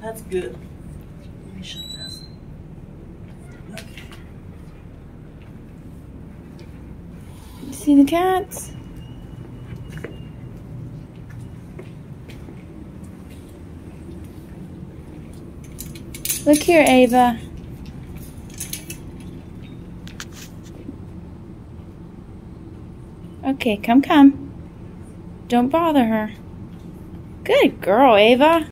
That's good. Let me shut this. Okay. See the cats? Look here, Ava. Okay, come. Don't bother her. Good girl, Ava.